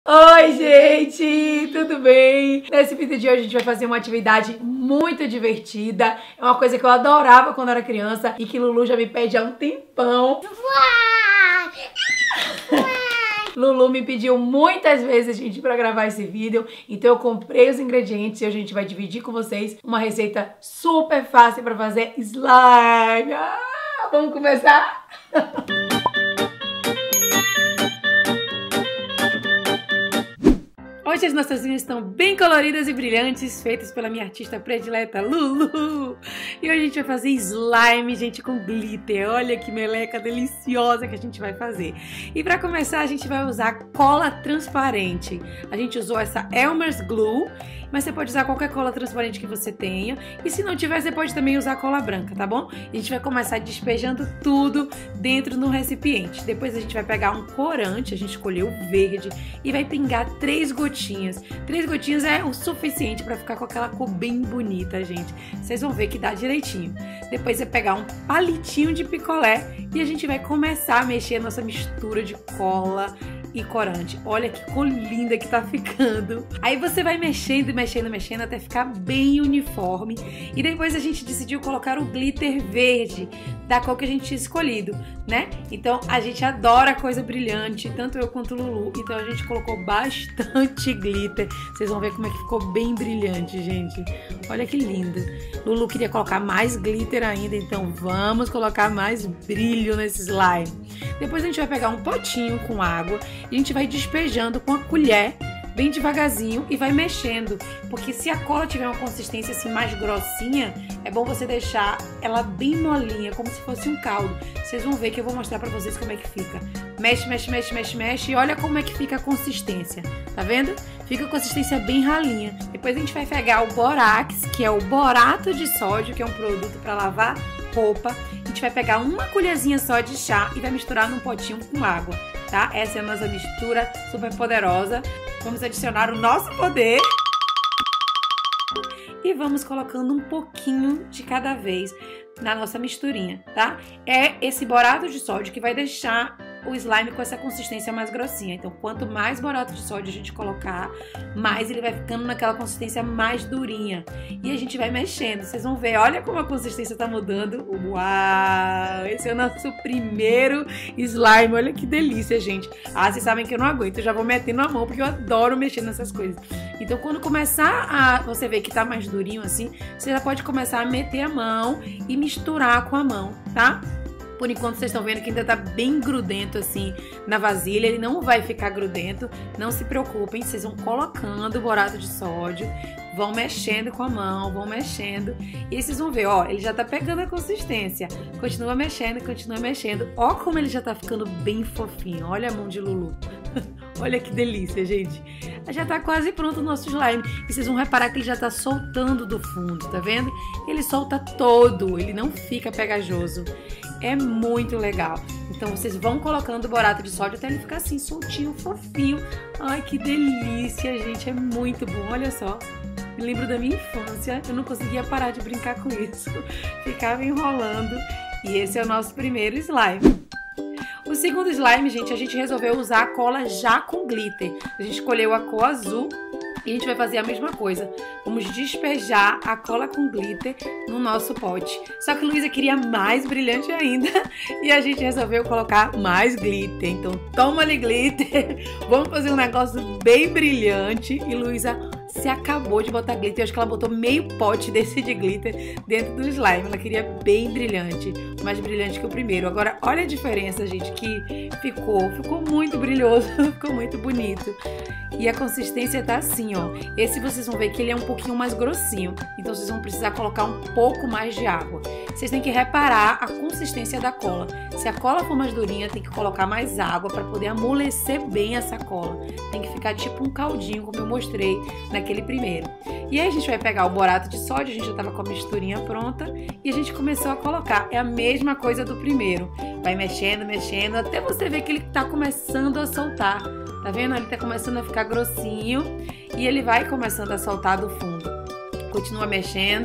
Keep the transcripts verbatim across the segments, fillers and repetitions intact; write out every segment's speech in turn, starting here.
Oi, gente! Tudo bem? Nesse vídeo de hoje a gente vai fazer uma atividade muito divertida. É uma coisa que eu adorava quando era criança e que Lulu já me pede há um tempão. Lulu me pediu muitas vezes, gente, pra gravar esse vídeo. Então eu comprei os ingredientes e a gente vai dividir com vocês uma receita super fácil pra fazer slime. Ah, vamos começar? Hoje as nossas unhas estão bem coloridas e brilhantes, feitas pela minha artista predileta, Lulu. E hoje a gente vai fazer slime, gente, com glitter. Olha que meleca deliciosa que a gente vai fazer. E para começar, a gente vai usar cola transparente. A gente usou essa Elmer's Glue, mas você pode usar qualquer cola transparente que você tenha. E se não tiver, você pode também usar cola branca, tá bom? A gente vai começar despejando tudo dentro do recipiente. Depois a gente vai pegar um corante, a gente escolheu o verde, e vai pingar três gotinhas. Três gotinhas é o suficiente para ficar com aquela cor bem bonita, gente. Vocês vão ver que dá direitinho. Depois você pegar um palitinho de picolé e a gente vai começar a mexer a nossa mistura de cola e corante. Olha que cor linda que tá ficando. Aí você vai mexendo, mexendo, mexendo até ficar bem uniforme. E depois a gente decidiu colocar o glitter verde da cor que a gente tinha escolhido, né? Então a gente adora coisa brilhante, tanto eu quanto o Lulu. Então a gente colocou bastante glitter. Vocês vão ver como é que ficou bem brilhante, gente. Olha que lindo. Lulu queria colocar mais glitter ainda, então vamos colocar mais brilho nesse slime. Depois a gente vai pegar um potinho com água e a gente vai despejando com a colher bem devagarzinho e vai mexendo, porque se a cola tiver uma consistência assim mais grossinha, é bom você deixar ela bem molinha, como se fosse um caldo. Vocês vão ver que eu vou mostrar pra vocês como é que fica. Mexe, mexe, mexe, mexe, mexe e olha como é que fica a consistência, tá vendo? Fica a consistência bem ralinha. Depois a gente vai pegar o borax, que é o borato de sódio, que é um produto para lavar roupa. A gente vai pegar uma colherzinha só de chá e vai misturar num potinho com água, tá? Essa é a nossa mistura super poderosa. Vamos adicionar o nosso poder e vamos colocando um pouquinho de cada vez na nossa misturinha, tá? É esse borato de sódio que vai deixar o slime com essa consistência mais grossinha. Então, quanto mais borato de sódio a gente colocar, mais ele vai ficando naquela consistência mais durinha. E a gente vai mexendo. Vocês vão ver, olha como a consistência tá mudando. Uau! Esse é o nosso primeiro slime. Olha que delícia, gente. Ah, vocês sabem que eu não aguento. Eu já vou metendo a mão, porque eu adoro mexer nessas coisas. Então, quando começar a... você ver que tá mais durinho assim, você já pode começar a meter a mão e misturar com a mão, tá? Por enquanto vocês estão vendo que ainda tá bem grudento assim na vasilha, ele não vai ficar grudento, não se preocupem, vocês vão colocando o borato de sódio, vão mexendo com a mão, vão mexendo e vocês vão ver, ó, ele já tá pegando a consistência, continua mexendo, continua mexendo, ó como ele já tá ficando bem fofinho, olha a mão de Lulu, olha que delícia, gente. Já tá quase pronto o nosso slime. E vocês vão reparar que ele já tá soltando do fundo, tá vendo? Ele solta todo, ele não fica pegajoso. É muito legal. Então vocês vão colocando o borato de sódio até ele ficar assim, soltinho, fofinho. Ai, que delícia, gente. É muito bom, olha só. Me lembro da minha infância, eu não conseguia parar de brincar com isso. Ficava enrolando. E esse é o nosso primeiro slime. O segundo slime, gente, a gente resolveu usar a cola já com glitter. A gente escolheu a cor azul e a gente vai fazer a mesma coisa. Vamos despejar a cola com glitter no nosso pote. Só que Luísa queria mais brilhante ainda e a gente resolveu colocar mais glitter. Então toma ali glitter, vamos fazer um negócio bem brilhante. E Luísa se acabou de botar glitter. Eu acho que ela botou meio pote desse de glitter dentro do slime. Ela queria bem brilhante, mais brilhante que o primeiro. Agora, olha a diferença, gente, que ficou. Ficou muito brilhoso, ficou muito bonito. E a consistência tá assim, ó. Esse vocês vão ver que ele é um pouquinho mais grossinho. Então, vocês vão precisar colocar um pouco mais de água. Vocês têm que reparar a consistência da cola. Se a cola for mais durinha, tem que colocar mais água para poder amolecer bem essa cola. Tem que ficar tipo um caldinho, como eu mostrei naquele primeiro. E aí a gente vai pegar o borato de sódio, a gente já tava com a misturinha pronta e a gente começou a colocar. É a mesma coisa do primeiro. Vai mexendo, mexendo, até você ver que ele tá começando a soltar. Tá vendo? Ele tá começando a ficar grossinho e ele vai começando a soltar do fundo. Continua mexendo,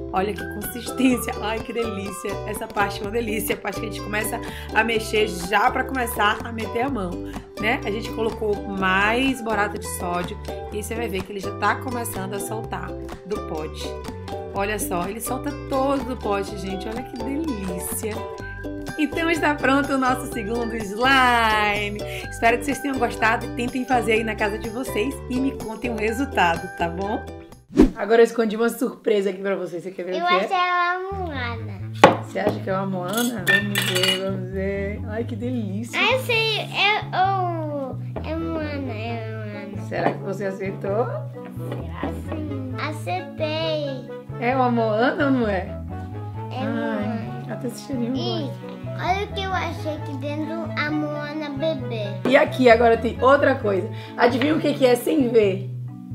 Olha que consistência. Ai, que delícia. Essa parte é uma delícia. A parte que a gente começa a mexer já para começar a meter a mão, né? A gente colocou mais borato de sódio e você vai ver que ele já tá começando a soltar do pote. Olha só, ele solta todo do pote, gente. Olha que delícia. Então está pronto o nosso segundo slime. Espero que vocês tenham gostado e tentem fazer aí na casa de vocês e me contem o resultado, tá bom? Agora eu escondi uma surpresa aqui pra vocês. Você quer ver eu o que é? Eu acho que é uma Moana. Você acha que é uma Moana? Vamos ver, vamos ver. Ai, que delícia. Ah, eu sei. É, oh, é Moana, é Moana. Será que você acertou? Será sim? Acertei. É uma Moana ou não é? É Ai, Moana. até esse cheirinho E gosto. olha o que eu achei aqui dentro, a Moana bebê. E aqui agora tem outra coisa. Adivinha o que que é sem ver?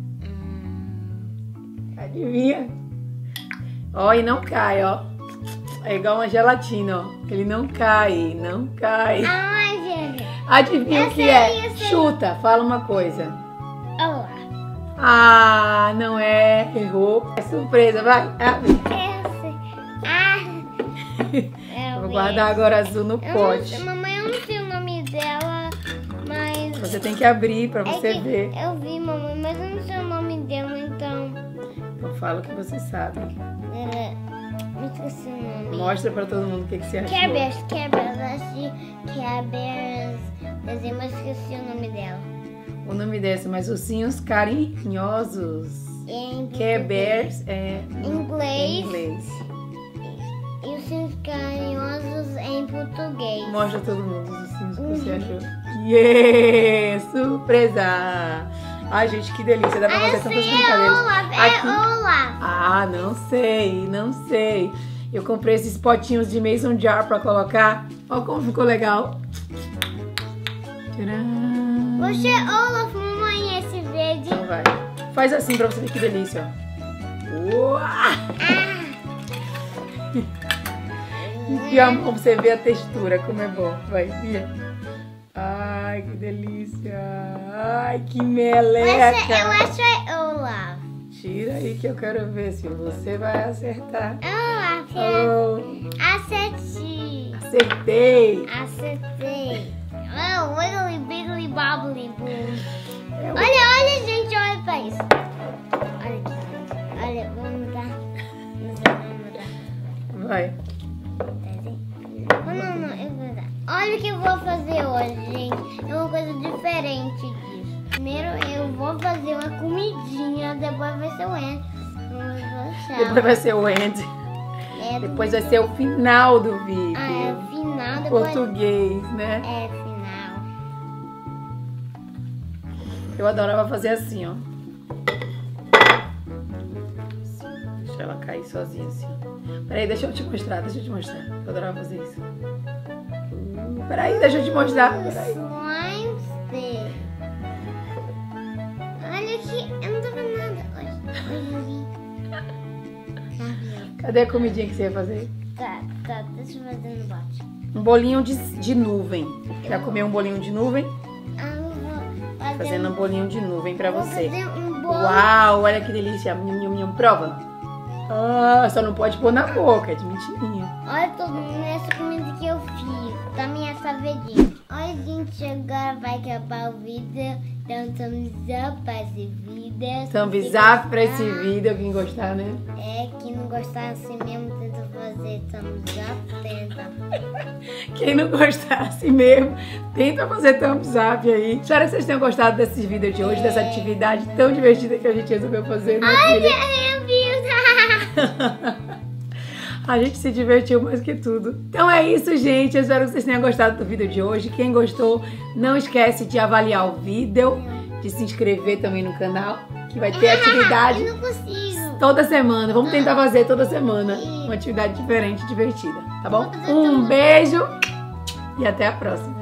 Adivinha? Ó, e não cai, ó. É igual uma gelatina, ó. Ele não cai, não cai. Ai, gente. Adivinha Eu o que sei, é? eu sei. Chuta, fala uma coisa. Olá. Ah, não é. Errou. É surpresa, vai. Abre. Essa. Ah. Eu vou guardar agora azul no Eu não pote. sei, mamãe, eu não sei o nome dela, mas... Você tem que abrir pra é você que ver. eu vi, mamãe, mas eu não sei o nome dela, então... Eu falo o que você sabe. Ela... Eu esqueci o nome. Mostra pra todo mundo o que, que você achou. Care Bears, Care Bears, eu achei Care Bears desenho, mas esqueci o nome dela. O nome desse, mas ursinhos carinhosos. Em Care Bears é Em inglês. em inglês. E os ursinhos carinhosos em português. Mostra a todo mundo os ursinhos que você achou. Yeah! Surpresa! Ai, gente, que delícia. Dá pra Ah, fazer esse tantas é brincadeiras. Olaf, Aqui- é Olaf. Ah, não sei, não sei. Eu comprei esses potinhos de Mason Jar pra colocar. Olha como ficou legal. Tcharam! Você é Olaf, mamãe, esse verde. Então vai. Faz assim pra você ver que delícia, ó. Uau! Enfia a mão pra você ver a textura, como é bom. Vai, via. Ai, que delícia. Ai, que Você, eu meleca. acho que é Olaf. Tira aí que eu quero ver se você vai acertar. Olaf, é... Oh, Acertei. acertei. Acertei. Oh, wiggly, biggly, bobbly, boo. É o- Olha, olha, gente, olha pra isso. Olha aqui. Olha, vamos mudar. Vamos mudar. Vai. Não, não, não, eu vou dar. Olha o que eu vou fazer hoje, gente. É uma coisa diferente disso. Primeiro eu vou fazer uma comidinha, depois vai ser o Andy. Depois vai ser o end. É, Depois vai ser o final do vídeo. ah, é o final, depois Português, né? é final. Eu adorava fazer assim, ó. Deixa ela cair sozinha assim. Peraí, deixa eu te mostrar, deixa eu te mostrar. Eu adorava fazer isso. Uh, Peraí, deixa eu te mostrar. Peraí. Slime stick. Olha aqui, eu não tô vendo nada. Olha, olha ali. Cadê a comidinha que você ia fazer? Tá, tá, deixa eu fazer no bote. Um bolinho de, de nuvem. Já comeu um bolinho de nuvem? Ah, eu vou fazer Fazendo um bolinho de nuvem pra vou você. fazer um bolo. Uau, olha que delícia. Nham, nham, nham. Prova. Ah, só não pode pôr na boca, é de mentirinha. Olha todo mundo nessa comida que eu fiz. Também essa verdinha. Olha, gente, agora vai acabar o vídeo. Dá um thumbs up pra esse vídeo. Thumbs Se up pra esse gostar, vídeo, quem gostar, né? É, quem não gostar assim mesmo, tenta fazer thumbs up, tenta. Quem não gostar assim mesmo, tenta fazer thumbs up aí. Espero que vocês tenham gostado desse vídeo de hoje, dessa atividade tão divertida que a gente resolveu fazer, né, filha? Ai, eu vi. A gente se divertiu mais que tudo. Então é isso, gente. Eu espero que vocês tenham gostado do vídeo de hoje. Quem gostou, não esquece de avaliar o vídeo, de se inscrever também no canal, que vai ter atividade Eu não consigo. toda semana. Vamos tentar fazer toda semana uma atividade diferente, divertida, tá bom? Um beijo e até a próxima.